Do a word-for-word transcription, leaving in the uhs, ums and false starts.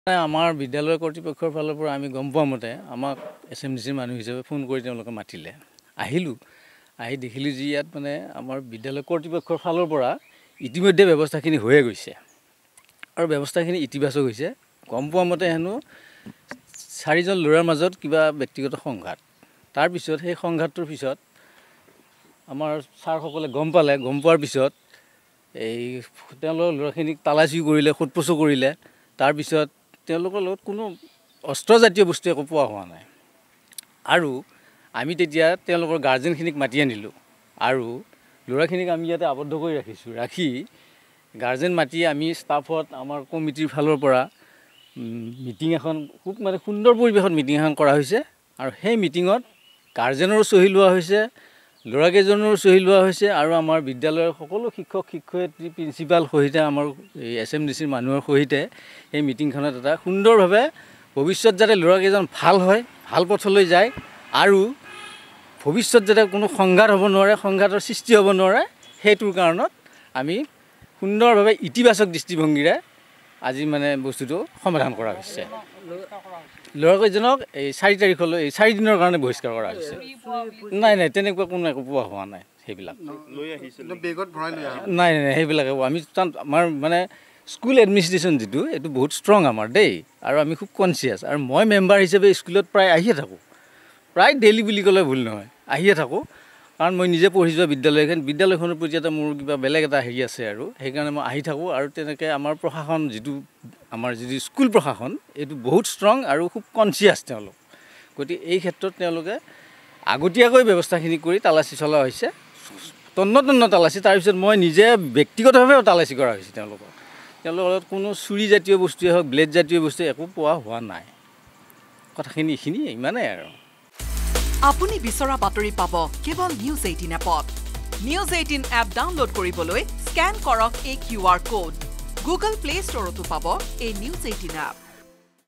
আমাৰ বিদ্যালয় কৰ্তৃপক্ষৰ ফালৰ পৰা আমি গম পোৱা মতে আমাক এছএমডিচিৰ মানুহ হিচাপে ফোন কৰি তেওঁলোকে মাতিলে আহিলোঁ আহি দেখিলোঁ যে ইয়াত মানে আমাৰ বিদ্যালয় কৰ্তৃপক্ষৰ ফালৰ পৰা ইতিমধ্যে ব্যৱস্থাখিনি হৈয়ে গৈছে আৰু ব্যৱস্থাখিনি ইতিবাচক হৈছে গম পোৱা মতে হেনো চাৰিজন ল'ৰাৰ মাজত কিবা ব্যক্তিগত সংঘাত তাৰপিছত সেই সংঘাতটোৰ পিছত আমাৰ ছাৰসকলে গম পালে গম পোৱাৰ পিছত এই তেওঁলোকৰ ল'ৰাখিনিক তালাচী কৰিলে সোধপোছো কৰিলে তাৰপিছত তেওঁলোকৰ লগত কোনো অস্ত্ৰজাতীয় বস্তু একো পোৱা হোৱা নাই আৰু আমি তেতিয়া তেওঁলোকৰ গাৰ্জেনখিনিক মাতি আনিলোঁ আৰু ল'ৰাখিনিক আমি ইয়াতে আবদ্ধ কৰি ৰাখিছোঁ ৰাখি গাৰ্জেন মাতি আমি ষ্টাফত আমাৰ কমিটিৰ ফালৰ পৰা মিটিং এখন খুব মানে সুন্দৰ পৰিৱেশত মিটিং এখন কৰা হৈছে আৰু সেই মিটিঙত গাৰ্জেনৰো চহী লোৱা হৈছে ল'ৰাকেইজনৰো চহী লোৱা হৈছে আৰু আমাৰ বিদ্যালয়ৰ সকলো শিক্ষক শিক্ষয়িত্ৰী প্ৰিন্সিপাল সহিতে আমাৰ এই এছ এম ডি চিৰ মানুহৰ সহিতে এই মিটিংখনত এটা সুন্দৰভাৱে ভৱিষ্যত যাতে ল'ৰাকেইজন ভাল হয় ভাল পথলৈ যায় আৰু ভৱিষ্যত যাতে কোনো সংঘাত হ'ব নোৱাৰে সংঘাতৰ সৃষ্টি হ'ব নোৱাৰে সেইটোৰ কাৰণত আমি সুন্দৰভাৱে ইতিবাচক দৃষ্টিভংগীৰে আজি মানে বস্তুটো সমাধান কৰা হৈছে ল'ৰাকেইজনক এই চাৰি তাৰিখলৈ এই চাৰি দিনৰ কাৰণে বহিষ্কাৰ কৰা হৈছে নাই নাই তেনেকুৱা কোনো একো পোৱা হোৱা নাই সেইবিলাক নাই নাই সেইবিলাক আমি আমাৰ মানে স্কুল এডমিনিষ্ট্ৰেশ্যন যিটো এইটো বহুত ষ্ট্ৰং আমাৰ দেই আৰু আমি খুব কনচিয়াছ আৰু মই মেম্বাৰ হিচাপে স্কুলত প্ৰায় আহিয়ে থাকোঁ প্ৰায় ডেইলি বুলি ক'লে ভুল নহয় আহিয়ে থাকোঁ কাৰণ মই নিজে পঢ়ি যোৱা বিদ্যালয়খন বিদ্যালয়খনৰ প্ৰতি এটা মোৰ কিবা বেলেগ এটা হেৰি আছে আৰু সেইকাৰণে মই আহি থাকোঁ আৰু তেনেকৈ আমাৰ প্ৰশাসন যিটো আমাৰ যিটো স্কুল প্ৰশাসন এইটো বহুত ষ্ট্ৰং আৰু খুব কনচিয়াছ তেওঁলোক গতিকে এই ক্ষেত্ৰত তেওঁলোকে আগতীয়াকৈ ব্যৱস্থাখিনি কৰি তালাচী চলোৱা হৈছে তন্ন তন্ন তালাচী তাৰপিছত মই নিজে ব্যক্তিগতভাৱেও তালাচী কৰা হৈছে তেওঁলোকক তেওঁলোকৰ লগত কোনো চুৰিজাতীয় বস্তুৱে হওক ব্লেড জাতীয় বস্তু একো পোৱা হোৱা নাই কথাখিনি এইখিনিয়ে ইমানেই আৰু আপুনি বিচৰা বাতৰি পাব কেৱল নিউজ এইটিন এপত নিউজ এইটিন এপ ডাউনলোড কৰিবলৈ স্কেন কৰক এই Q R code Google play ষ্টৰতো পাব এই নিউজ এইটিন এপ